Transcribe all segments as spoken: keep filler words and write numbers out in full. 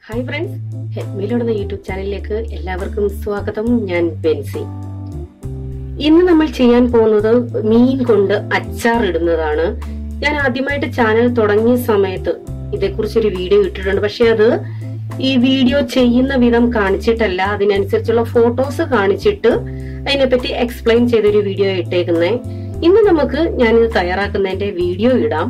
Hi friends, ഹെൽമീലോടുന്ന YouTube ചാനലിലേക്ക് എല്ലാവർക്കും സ്വാഗതം. ഞാൻ ബെൻസി. ഇന്ന് നമ്മൾ ചെയ്യാൻ പോകുന്നത് മീൻ കൊണ്ട് അച്ചാർ ഇടുന്നതാണ്. ഞാൻ ആദ്യമായിട്ട് ചാനൽ തുടങ്ങിയ സമയത്ത് ഇതേക്കുറിച്ചൊരു വീഡിയോ ഇട്ടിട്ടുണ്ട്. പക്ഷെ അത് ഈ വീഡിയോ ചെയ്യുന്ന വിധം കാണിച്ചിട്ടല്ല, അതിനനുസരിച്ചുള്ള ഫോട്ടോസ് കാണിച്ചിട്ട് അതിനെപ്പറ്റി എക്സ്പ്ലെയിൻ ചെയ്തൊരു വീഡിയോ ഇട്ടേക്കുന്നേ. ഇന്ന് നമുക്ക് ഞാനിത് തയ്യാറാക്കുന്നതിന്റെ വീഡിയോ ഇടാം.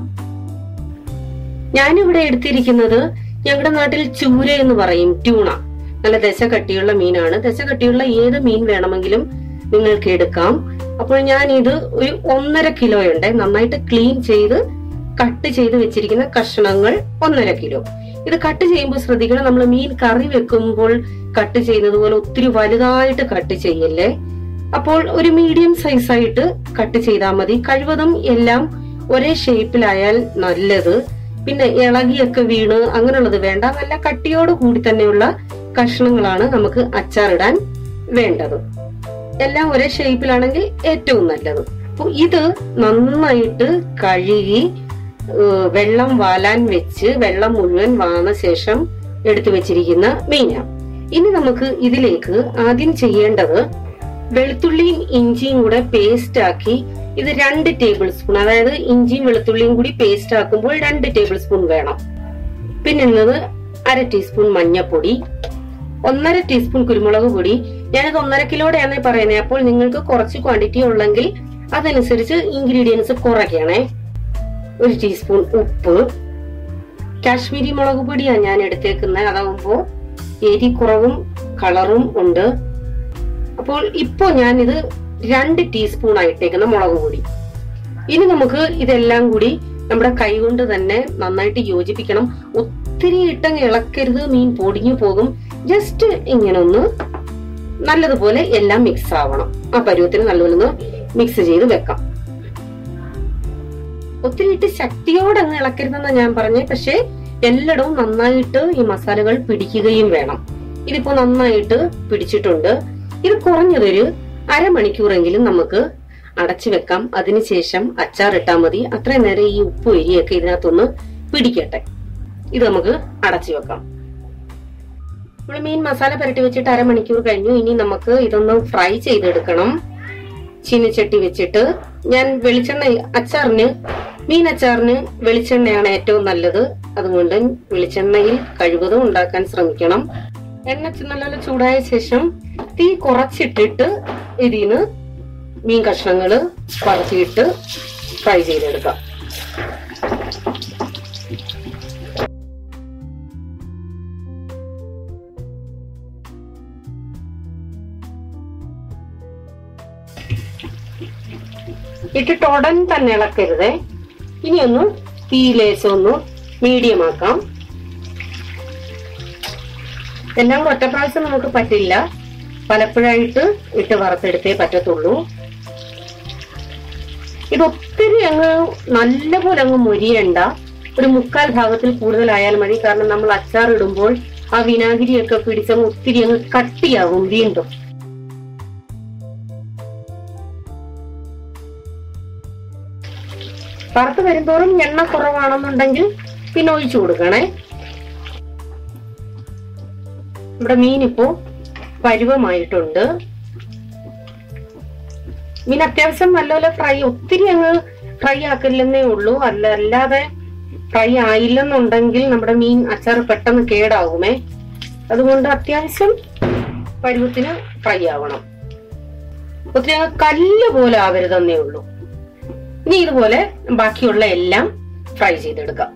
ഞാനിവിടെ എടുത്തിരിക്കുന്നത് ഞങ്ങളുടെ നാട്ടിൽ ചൂര എന്ന് പറയും, ട്യൂണ. നല്ല ദശ കട്ടിയുള്ള മീനാണ്. ദശ കട്ടിയുള്ള ഏത് മീൻ വേണമെങ്കിലും നിങ്ങൾക്ക് എടുക്കാം. അപ്പോൾ ഞാൻ ഇത് ഒരു ഒന്നര കിലോ ഉണ്ട്. നന്നായിട്ട് ക്ലീൻ ചെയ്ത് കട്ട് ചെയ്ത് വെച്ചിരിക്കുന്ന കഷ്ണങ്ങൾ ഒന്നര കിലോ. ഇത് കട്ട് ചെയ്യുമ്പോൾ ശ്രദ്ധിക്കണം, നമ്മൾ മീൻ കറി വെക്കുമ്പോൾ കട്ട് ചെയ്യുന്നത് പോലെ ഒത്തിരി വലുതായിട്ട് കട്ട് ചെയ്യല്ലേ. അപ്പോൾ ഒരു മീഡിയം സൈസായിട്ട് കട്ട് ചെയ്താൽ മതി. കഴിവതും എല്ലാം ഒരേ ഷേപ്പിലായാൽ നല്ലത്. പിന്നെ ഇളകിയൊക്കെ വീണ് അങ്ങനെയുള്ളത് വേണ്ട. നല്ല കട്ടിയോട് കൂടി തന്നെയുള്ള കഷ്ണങ്ങളാണ് നമുക്ക് അച്ചാറിടാൻ വേണ്ടത്. എല്ലാം ഒരേ ഷേപ്പിലാണെങ്കിൽ ഏറ്റവും നല്ലത്. അപ്പൊ ഇത് നന്നായിട്ട് കഴുകി വെള്ളം വാലാൻ വെച്ച് വെള്ളം മുഴുവൻ വാർന്ന ശേഷം എടുത്തു വെച്ചിരിക്കുന്ന മീനാണ്. ഇനി നമുക്ക് ഇതിലേക്ക് ആദ്യം ചെയ്യേണ്ടത് വെളുത്തുള്ളിയും ഇഞ്ചിയും കൂടെ പേസ്റ്റ് ആക്കി, ഇത് രണ്ട് ടേബിൾ സ്പൂൺ, അതായത് ഇഞ്ചിയും വെളുത്തുള്ളിയും കൂടി പേസ്റ്റ് ആക്കുമ്പോൾ രണ്ട് ടേബിൾ സ്പൂൺ വേണം. പിന്നെ ഉള്ളത് അര ടീസ്പൂൺ മഞ്ഞൾപ്പൊടി, ഒന്നര ടീസ്പൂൺ കുരുമുളക് പൊടി. ഞാനിത് ഒന്നര കിലോടെയാണ് പറയുന്നത്. അപ്പോൾ നിങ്ങൾക്ക് കുറച്ച് ക്വാണ്ടിറ്റി ഉള്ളെങ്കിൽ അതനുസരിച്ച് ഇൻഗ്രീഡിയൻസ് കുറയ്ക്കണേ. ഒരു ടീസ്പൂൺ ഉപ്പ്. കാശ്മീരി മുളക് പൊടിയാണ് ഞാൻ എടുത്തേക്കുന്നത്. അതാവുമ്പോ എരി കുറവും കളറും ഉണ്ട്. അപ്പോൾ ഇപ്പോ ഞാനിത് രണ്ട് ടീസ്പൂൺ ആയിട്ടേക്കുന്ന മുളക് പൊടി. ഇനി നമുക്ക് ഇതെല്ലാം കൂടി നമ്മുടെ കൈ കൊണ്ട് തന്നെ നന്നായിട്ട് യോജിപ്പിക്കണം. ഒത്തിരി ഇട്ടങ്ങ് ഇളക്കരുത്, മീൻ പൊടിഞ്ഞു പോകും. ജസ്റ്റ് ഇങ്ങനെ ഒന്ന് നല്ലതുപോലെ എല്ലാം മിക്സ് ആവണം. ആ പരുവത്തിന് നല്ലപോലെ ഒന്ന് മിക്സ് ചെയ്ത് വെക്കാം. ഒത്തിരി ഇട്ട് ശക്തിയോടെ അങ്ങ് ഇളക്കരുതെന്നാ ഞാൻ പറഞ്ഞേ. പക്ഷെ എല്ലായിടവും നന്നായിട്ട് ഈ മസാലകൾ പിടിക്കുകയും വേണം. ഇതിപ്പോ നന്നായിട്ട് പിടിച്ചിട്ടുണ്ട്. ഇത് കുറഞ്ഞതൊരു അരമണിക്കൂറെങ്കിലും നമുക്ക് അടച്ചു വെക്കാം. അതിനുശേഷം അച്ചാർ ഇട്ടാൽ മതി. അത്രയും നേരം ഈ ഉപ്പ് എരിയൊക്കെ ഇതിനകത്തൊന്ന് പിടിക്കട്ടെ. ഇത് നമുക്ക് അടച്ചു വെക്കാം. നമ്മൾ മീൻ മസാല പുരട്ടി വെച്ചിട്ട് അരമണിക്കൂർ കഴിഞ്ഞു. ഇനി നമുക്ക് ഇതൊന്ന് ഫ്രൈ ചെയ്തെടുക്കണം. ചീനച്ചട്ടി വെച്ചിട്ട് ഞാൻ വെളിച്ചെണ്ണ, അച്ചാറിന് മീൻ അച്ചാറിന് വെളിച്ചെണ്ണയാണ് ഏറ്റവും നല്ലത്. അതുകൊണ്ട് വെളിച്ചെണ്ണയിൽ കഴിവതും ഉണ്ടാക്കാൻ ശ്രമിക്കണം. എണ്ണ നല്ലപോലെ ചൂടായ ശേഷം തീ കുറച്ചിട്ടിട്ട് ഇതിന് മീൻ കഷ്ണങ്ങള് പറിച്ചിട്ട് ഫ്രൈ ചെയ്തെടുക്കാം. ഇട്ടിട്ട് ഉടൻ തന്നെ ഇളക്കരുതേ. ഇനിയൊന്ന് തീ ലേശം ഒന്ന് മീഡിയം ആക്കാം. എല്ലാം കൂടെ ഒറ്റ പ്രാവശ്യം നമുക്ക് പറ്റില്ല. പലപ്പോഴായിട്ട് ഇട്ട് വറുത്തെടുത്തേ പറ്റത്തുള്ളൂ. ഇത് ഒത്തിരി അങ്ങ് നല്ലപോലെ അങ്ങ് മൊരിയണ്ട. ഒരു മുക്കാൽ ഭാഗത്തിൽ കൂടുതലായാൽ മതി. കാരണം നമ്മൾ അച്ചാർ ഇടുമ്പോൾ ആ വിനാഗിരിയൊക്കെ പിടിച്ചങ്ങ് ഒത്തിരി അങ്ങ് കട്ടിയാകും വീണ്ടും. വറുത്ത് വരുന്തോറും എണ്ണ കുറവാണെന്നുണ്ടെങ്കിൽ പിന്നെ ഒഴിച്ചു കൊടുക്കണേ. ഇവിടെ മീനിപ്പോ പരുവമായിട്ടുണ്ട്. മീൻ അത്യാവശ്യം നല്ലപോലെ ഫ്രൈ, ഒത്തിരി അങ്ങ് ഫ്രൈ ആക്കില്ലെന്നേ ഉള്ളൂ. അല്ല അല്ലാതെ ഫ്രൈ ആയില്ലെന്നുണ്ടെങ്കിൽ നമ്മുടെ മീൻ അച്ചാർ പെട്ടെന്ന് കേടാകുമേ. അതുകൊണ്ട് അത്യാവശ്യം പരുവത്തിന് ഫ്രൈ ആവണം. ഒത്തിരി അങ്ങ് കല്ല് പോലെ ആവരുതെന്നേ ഉള്ളൂ. ഇനി ഇതുപോലെ ബാക്കിയുള്ള എല്ലാം ഫ്രൈ ചെയ്തെടുക്കാം.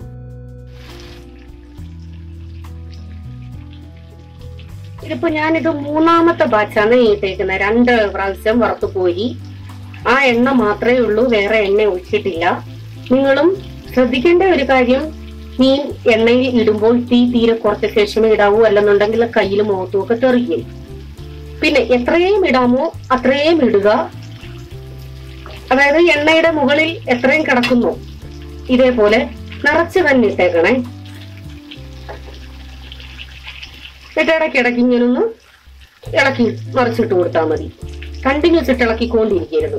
ഇതിപ്പോ ഞാനിത് മൂന്നാമത്തെ ബാച്ചാണ് ഇട്ടേക്കുന്നത്. രണ്ട് പ്രാവശ്യം വറുത്തു പോയി. ആ എണ്ണ മാത്രമേ ഉള്ളൂ, വേറെ എണ്ണ ഒഴിച്ചിട്ടില്ല. നിങ്ങളും ശ്രദ്ധിക്കേണ്ട ഒരു കാര്യം, മീൻ എണ്ണയിൽ ഇടുമ്പോൾ തീ തീരെ കുറച്ച ശേഷമേ ഇടാവൂ. അല്ലെന്നുണ്ടെങ്കിൽ കയ്യിലും മുഖത്തും ഒക്കെ തെറിക്കും. പിന്നെ എത്രയും ഇടാമോ അത്രയും ഇടുക. അതായത് എണ്ണയുടെ മുകളിൽ എത്രയും കിടക്കുന്നു ഇതേപോലെ നിറച്ച് തന്നെ ഇട്ടേക്കണേ. ഇടയ്ക്ക് ഇടയ്ക്ക് ഇങ്ങനൊന്ന് ഇളക്കി മറിച്ചിട്ട് കൊടുത്താൽ മതി. കണ്ടിന്യൂസ് ഇട്ട് ഇളക്കിക്കൊണ്ടിരിക്കരുത്.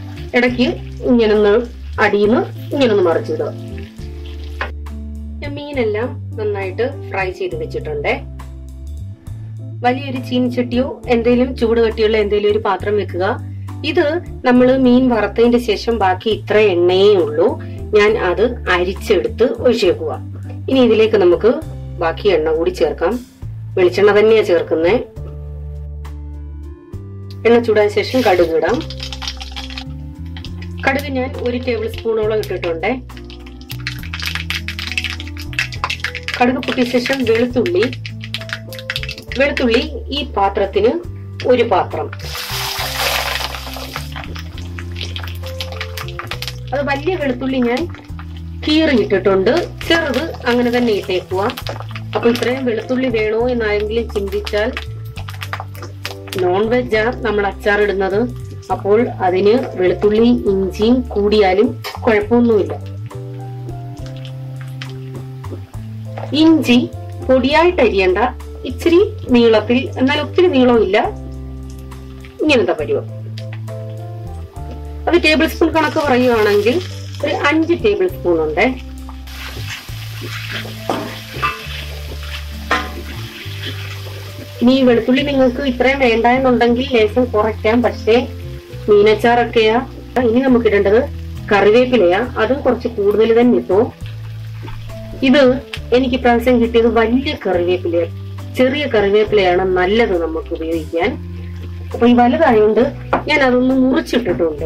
ഇടയ്ക്ക് ഇങ്ങനൊന്ന് അടിയിന്ന് ഇങ്ങനൊന്ന് മറിച്ചിടുക. മീനെല്ലാം നന്നായിട്ട് ഫ്രൈ ചെയ്ത് വെച്ചിട്ടുണ്ട്. വലിയൊരു ചീനിച്ചട്ടിയോ എന്തെങ്കിലും ചൂട് കട്ടിയുള്ള എന്തെങ്കിലും ഒരു പാത്രം വെക്കുക. ഇത് നമ്മൾ മീൻ വറുത്തതിന്റെ ശേഷം ബാക്കി ഇത്ര എണ്ണയേ ഉള്ളൂ. ഞാൻ അത് അരിച്ചെടുത്ത് ഒഴിച്ചേക്കുക. ഇനി ഇതിലേക്ക് നമുക്ക് ബാക്കി എണ്ണ കൂടി ചേർക്കാം. വെളിച്ചെണ്ണ തന്നെയാ ചേർക്കുന്നത്. എണ്ണ ചൂടായ ശേഷം കടുക് ഇടാം. കടുക് ഞാൻ ഒരു ടേബിൾ സ്പൂണോളം ഇട്ടിട്ടുണ്ട്. കടുക് പൊട്ടിയ ശേഷം വെളുത്തുള്ളി വെളുത്തുള്ളി ഈ പാത്രത്തിന് ഒരു പാത്രം. അത് വലിയ വെളുത്തുള്ളി ഞാൻ കീറി ഇട്ടിട്ടുണ്ട്. ചെറുത് അങ്ങനെ തന്നെ ഇട്ടേക്കുക. അപ്പൊ ഇത്രയും വെളുത്തുള്ളി വേണോ എന്നാരെങ്കിലും ചിന്തിച്ചാൽ, നോൺ വെജാ നമ്മൾ അച്ചാർ ഇടുന്നത്, അപ്പോൾ അതിന് വെളുത്തുള്ളി ഇഞ്ചിയും കൂടിയാലും കുഴപ്പമൊന്നുമില്ല. ഇഞ്ചി പൊടിയായിട്ട് അരിയണ്ട, ഇച്ചിരി നീളത്തിൽ, എന്നാൽ ഒത്തിരി നീളമില്ല, ഇങ്ങനത്തെ പരുവം. അത് ടേബിൾ സ്പൂൺ കണക്ക് പറയുകയാണെങ്കിൽ ഒരു അഞ്ച് ടേബിൾ സ്പൂൺ ഉണ്ട്. ഇനി വെളുത്തുള്ളി നിങ്ങൾക്ക് ഇത്രയും വേണ്ട എന്നുണ്ടെങ്കിൽ ലേശം കുറയ്ക്കാം. പക്ഷേ മീനച്ചാറൊക്കെയാ. ഇനി നമുക്ക് ഇടേണ്ടത് കറിവേപ്പിലയാ. അതും കുറച്ച് കൂടുതൽ തന്നെ ഇപ്പോ. ഇത് എനിക്ക് പ്രാവശ്യം കിട്ടിയത് വലിയ കറിവേപ്പില. ചെറിയ കറിവേപ്പിലയാണ് നല്ലത് നമുക്ക് ഉപയോഗിക്കാൻ. അപ്പൊ ഈ വലുതായോണ്ട് ഞാൻ അതൊന്ന് മുറിച്ചിട്ടിട്ടുണ്ട്.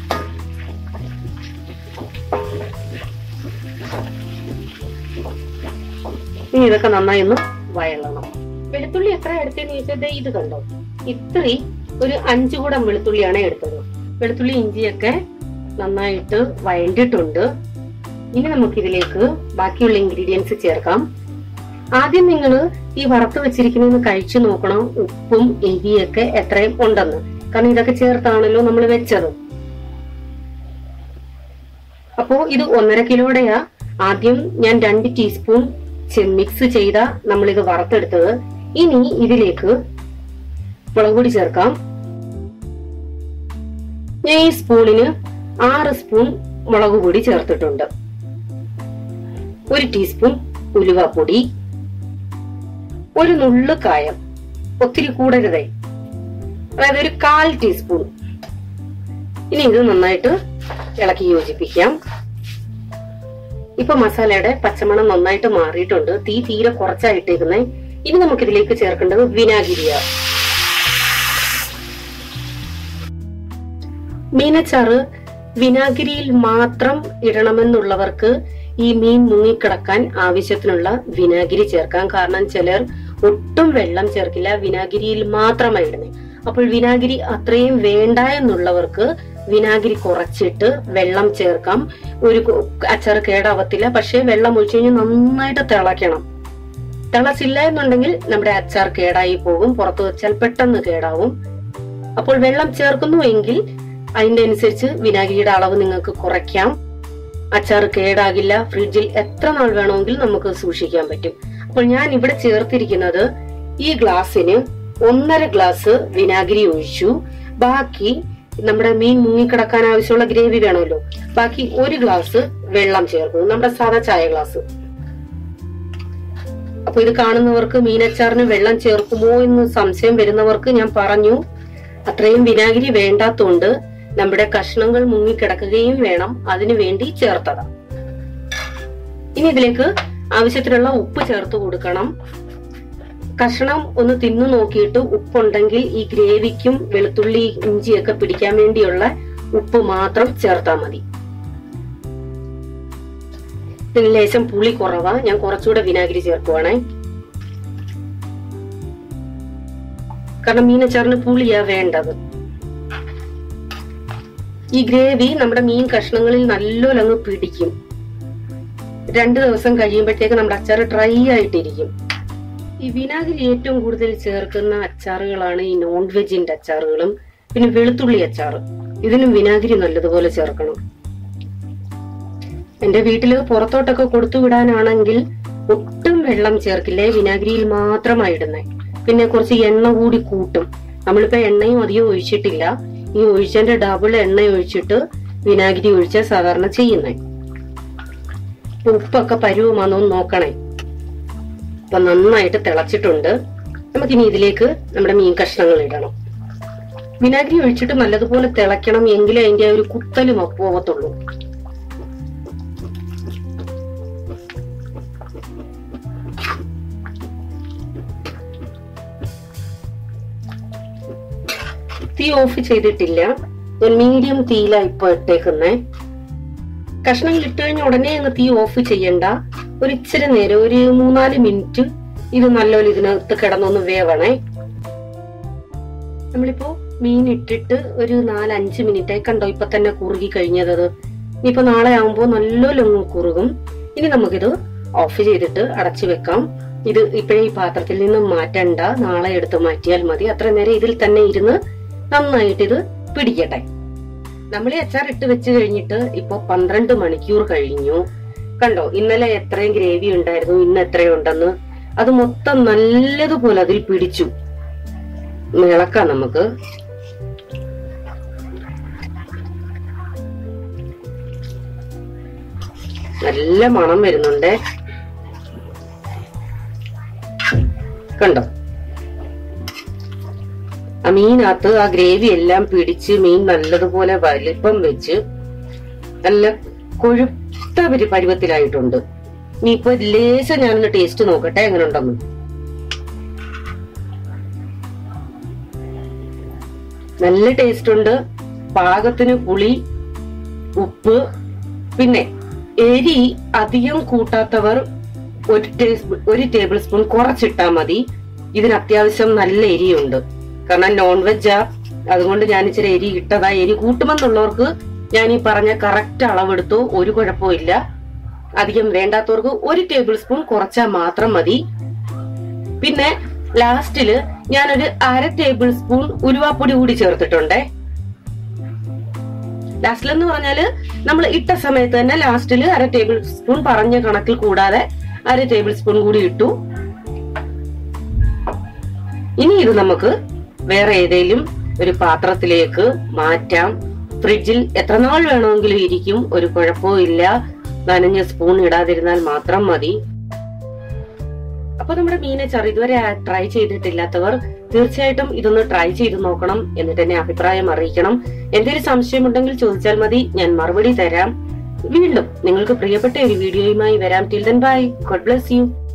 ഇനി ഇതൊക്കെ നന്നായി ഒന്ന് വയളണം. വെളുത്തുള്ളി എത്ര എടുത്തെന്ന് ചോദിച്ചത് ഇത് കണ്ടോ, ഇത്രേ ഒരു അഞ്ചു കൂടം വെളുത്തുള്ളിയാണ് എടുത്തത്. വെളുത്തുള്ളി ഇഞ്ചിയൊക്കെ നന്നായിട്ട് വഴണ്ടിട്ടുണ്ട്. ഇനി നമുക്ക് ഇതിലേക്ക് ബാക്കിയുള്ള ഇൻഗ്രീഡിയൻസ് ചേർക്കാം. ആദ്യം നിങ്ങൾ ഈ വറുത്ത് വെച്ചിരിക്കുന്നതെന്ന് കഴിച്ചു നോക്കണം, ഉപ്പും എരിയൊക്കെ എത്രയും ഉണ്ടെന്ന്. കാരണം ഇതൊക്കെ ചേർത്താണല്ലോ നമ്മൾ വെച്ചത്. അപ്പോ ഇത് ഒന്നര കിലോയുടെയാ. ആദ്യം ഞാൻ രണ്ട് ടീസ്പൂൺ മിക്സ് ചെയ്ത നമ്മൾ ഇത് വറുത്തെടുത്തത്. ഇനി ഇതിലേക്ക് മുളക് പൊടി ചേർക്കാം. ഞാൻ ഈ സ്പൂണിന് ആറ് സ്പൂൺ മുളക് പൊടി ചേർത്തിട്ടുണ്ട്. ഒരു ടീസ്പൂൺ ഉലുവാപ്പൊടി, ഒരു നുള്ളു കായം, ഒത്തിരി കൂടരുതേ, അതായത് ഒരു കാൽ ടീസ്പൂൺ. ഇനി ഇത് നന്നായിട്ട് ഇളക്കി യോജിപ്പിക്കാം. ഇപ്പൊ മസാലയുടെ പച്ചമണം നന്നായിട്ട് മാറിയിട്ടുണ്ട്. തീ തീരെ കുറച്ചായിട്ടേക്കുന്നേ. ഇനി നമുക്ക് ഇതിലേക്ക് ചേർക്കേണ്ടത് വിനാഗിരിയാ. മീനച്ചാറ് വിനാഗിരിയിൽ മാത്രം ഇടണമെന്നുള്ളവർക്ക് ഈ മീൻ മുങ്ങിക്കിടക്കാൻ ആവശ്യത്തിനുള്ള വിനാഗിരി ചേർക്കാം. കാരണം ചിലർ ഒട്ടും വെള്ളം ചേർക്കില്ല, വിനാഗിരിയിൽ മാത്രമായി ഇടുന്നത്. അപ്പോൾ വിനാഗിരി അത്രയും വേണ്ട എന്നുള്ളവർക്ക് വിനാഗിരി കുറച്ചിട്ട് വെള്ളം ചേർക്കാം. ഒരു അച്ചാർ കേടാവത്തില്ല. പക്ഷെ വെള്ളം ഒഴിച്ചു കഴിഞ്ഞാൽ നന്നായിട്ട് തിളയ്ക്കണം. തിളച്ചില്ല എന്നുണ്ടെങ്കിൽ നമ്മുടെ അച്ചാർ കേടായി പോകും, പുറത്തു വെച്ചാൽ പെട്ടെന്ന് കേടാവും. അപ്പോൾ വെള്ളം ചേർക്കുന്നുവെങ്കിൽ അതിന്റെ അനുസരിച്ച് വിനാഗിരിയുടെ അളവ് നിങ്ങൾക്ക് കുറയ്ക്കാം. അച്ചാർ കേടാകില്ല. ഫ്രിഡ്ജിൽ എത്ര നാൾ വേണമെങ്കിലും നമുക്ക് സൂക്ഷിക്കാൻ പറ്റും. അപ്പോൾ ഞാൻ ഇവിടെ ചേർത്തിരിക്കുന്നത് ഈ ഗ്ലാസ്സിന് ഒന്നര ഗ്ലാസ് വിനാഗിരി ഒഴിച്ചു. ബാക്കി നമ്മുടെ മീൻ മുങ്ങിക്കിടക്കാൻ ആവശ്യമുള്ള ഗ്രേവി വേണമല്ലോ, ബാക്കി ഒരു ഗ്ലാസ് വെള്ളം ചേർക്കുന്നു, നമ്മുടെ സാധാ ചായ ഗ്ലാസ്. അപ്പൊ ഇത് കാണുന്നവർക്ക് മീനച്ചാറിന് വെള്ളം ചേർക്കുമോ എന്ന് സംശയം വരുന്നവർക്ക് ഞാൻ പറഞ്ഞു, അത്രയും വിനാഗിരി വേണ്ടാത്തോണ്ട് നമ്മുടെ കഷ്ണങ്ങൾ മുങ്ങിക്കിടക്കുകയും വേണം, അതിനു വേണ്ടി ചേർത്തതാ. ഇനി ഇതിലേക്ക് ആവശ്യത്തിനുള്ള ഉപ്പ് ചേർത്ത് കൊടുക്കണം. കഷ്ണം ഒന്ന് തിന്നു നോക്കിയിട്ട് ഉപ്പുണ്ടെങ്കിൽ ഈ ഗ്രേവിക്കും വെളുത്തുള്ളി ഇഞ്ചിയൊക്കെ പിടിക്കാൻ വേണ്ടിയുള്ള ഉപ്പ് മാത്രം ചേർത്താൽ മതി. ഇതിന് ലേശം പുളി കുറവാ, ഞാൻ കുറച്ചുകൂടെ വിനാഗിരി ചേർക്കുവാണേ. കാരണം മീനച്ചാറിന് പുളിയാ വേണ്ടത്. ഈ ഗ്രേവി നമ്മുടെ മീൻ കഷ്ണങ്ങളിൽ നല്ലോണം അങ്ങ് പിടിക്കും. രണ്ടു ദിവസം കഴിയുമ്പോഴത്തേക്ക് നമ്മുടെ അച്ചാർ ഡ്രൈ ആയിട്ടിരിക്കും. ഈ വിനാഗിരി ഏറ്റവും കൂടുതൽ ചേർക്കുന്ന അച്ചാറുകളാണ് ഈ നോൺ വെജിന്റെ അച്ചാറുകളും പിന്നെ വെളുത്തുള്ളി അച്ചാറ്. ഇതിനും വിനാഗിരി നല്ലതുപോലെ ചേർക്കണം. എന്റെ വീട്ടില് പുറത്തോട്ടൊക്കെ കൊടുത്തു വിടാനാണെങ്കിൽ ഒട്ടും വെള്ളം ചേർക്കില്ലേ, വിനാഗിരിയിൽ മാത്രമായി ഇടുന്നേ. പിന്നെ കുറച്ച് എണ്ണ കൂടി കൂട്ടും. നമ്മളിപ്പോ എണ്ണയും അധികം ഒഴിച്ചിട്ടില്ല, ഈ ഒഴിച്ചതിന്റെ ഡബിൾ എണ്ണ ഒഴിച്ചിട്ട് വിനാഗിരി ഒഴിച്ച സാധാരണ ചെയ്യുന്നേ. ഉപ്പൊക്കെ പരുവമാണോ നോക്കണേ. അപ്പൊ നന്നായിട്ട് തിളച്ചിട്ടുണ്ട്. നമുക്കിനി ഇതിലേക്ക് നമ്മുടെ മീൻ കഷ്ണങ്ങൾ ഇടണം. വിനാഗിരി ഒഴിച്ചിട്ട് നല്ലതുപോലെ തിളയ്ക്കണം, എങ്കിലേ അതിന്റെ ഒരു കുത്തലും പോകത്തുള്ളൂ. തീ ഓഫ് ചെയ്തിട്ടില്ല, ഞാൻ മീഡിയം തീയിലാ ഇപ്പൊ ഇട്ടേക്കുന്നേ. കഷ്ണങ്ങൾ ഇട്ട് കഴിഞ്ഞ ഉടനെ അങ്ങ് തീ ഓഫ് ചെയ്യണ്ട. ഒരു ഇച്ചിരി നേരം, ഒരു മൂന്നാല് മിനിറ്റ് ഇത് നല്ലപോലെ ഇതിനകത്ത് കിടന്നൊന്ന് വേവണേ. നമ്മളിപ്പോ മീൻ ഇട്ടിട്ട് ഒരു നാലഞ്ച് മിനിറ്റ് ആയി. കണ്ടോ ഇപ്പൊ തന്നെ കുറുകി കഴിഞ്ഞത്. ഇനിയിപ്പോ നാളെ ആവുമ്പോ നല്ലപോലെ കുറുകും. ഇനി നമുക്കിത് ഓഫ് ചെയ്തിട്ട് അടച്ചു വെക്കാം. ഇത് ഇപ്പോഴേ ഈ പാത്രത്തിൽ നിന്ന് മാറ്റണ്ട, നാളെ എടുത്ത് മാറ്റിയാൽ മതി. അത്ര നേരം ഇതിൽ തന്നെ ഇരുന്ന് നന്നായിട്ട് ഇത് പിടിക്കട്ടെ. നമ്മൾ ഈ അച്ചാർ ഇട്ട് വെച്ച് കഴിഞ്ഞിട്ട് ഇപ്പൊ പന്ത്രണ്ട് മണിക്കൂർ കഴിഞ്ഞു. കണ്ടോ ഇന്നലെ എത്രയും ഗ്രേവി ഉണ്ടായിരുന്നു, ഇന്ന് എത്രയുണ്ടെന്ന്. അത് മൊത്തം നല്ലതുപോലെ അതിൽ പിടിച്ചു. ഇളക്കാം നമുക്ക്. നല്ല മണം വരുന്നുണ്ട്. കണ്ടോ ആ മീനകത്ത് ആ ഗ്രേവി എല്ലാം പിടിച്ച് മീൻ നല്ലതുപോലെ വലിപ്പം വെച്ച് നല്ല കൊഴുത്ത ഒരു പരുവത്തിലായിട്ടുണ്ട്. ഇനി ഇപ്പൊ ലേശം ഞാനൊന്ന് ടേസ്റ്റ് നോക്കട്ടെ എങ്ങനെ ഉണ്ടെന്ന്. നല്ല ടേസ്റ്റ് ഉണ്ട്. പാകത്തിന് പുളി, ഉപ്പ്, പിന്നെ എരി അധികം കൂട്ടാത്തവർ ഒരു ടേബിൾ ഒരു ടേബിൾ സ്പൂൺ കുറച്ചിട്ടാ മതി. ഇതിന് അത്യാവശ്യം നല്ല എരിയുണ്ട്. കാരണം നോൺ വെജാ, അതുകൊണ്ട് ഞാൻ ഇച്ചിരി എരി ഇട്ടതാ. എരി കൂട്ടുമെന്നുള്ളവർക്ക് ഞാൻ ഈ പറഞ്ഞ കറക്റ്റ് അളവെടുത്തു, ഒരു കുഴപ്പമില്ല. അധികം വേണ്ടാത്തവർക്ക് ഒരു ടേബിൾ സ്പൂൺ കുറച്ചാൽ മാത്രം മതി. പിന്നെ ലാസ്റ്റില് ഞാനൊരു അര ടേബിൾ സ്പൂൺ ഉലുവാപ്പൊടി കൂടി ചേർത്തിട്ടുണ്ടേ. ലാസ്റ്റിൽ എന്ന് പറഞ്ഞാല് നമ്മൾ ഇട്ട സമയത്ത് തന്നെ ലാസ്റ്റില് അര ടേബിൾ സ്പൂൺ പറഞ്ഞ കണക്കിൽ കൂടാതെ അര ടേബിൾ സ്പൂൺ കൂടി ഇട്ടു. ഇനി ഇത് നമുക്ക് വേറെ ഏതെങ്കിലും ഒരു പാത്രത്തിലേക്ക് മാറ്റാം. ഫ്രിഡ്ജിൽ എത്ര നാൾ വേണമെങ്കിലും ഇരിക്കും, ഒരു കുഴപ്പവും ഇല്ല. നനഞ്ഞ സ്പൂൺ ഇടാതിരുന്നാൽ മാത്രം മതി. അപ്പൊ നമ്മുടെ മീനച്ചാർ ഇതുവരെ ട്രൈ ചെയ്തിട്ടില്ലാത്തവർ തീർച്ചയായിട്ടും ഇതൊന്ന് ട്രൈ ചെയ്ത് നോക്കണം. എന്നിട്ട് എന്നെ അഭിപ്രായം അറിയിക്കണം. എന്തെങ്കിലും സംശയമുണ്ടെങ്കിൽ ചോദിച്ചാൽ മതി, ഞാൻ മറുപടി തരാം. വീണ്ടും നിങ്ങൾക്ക് പ്രിയപ്പെട്ട ഒരു വീഡിയോയുമായി വരാം. Till then bye, god bless U.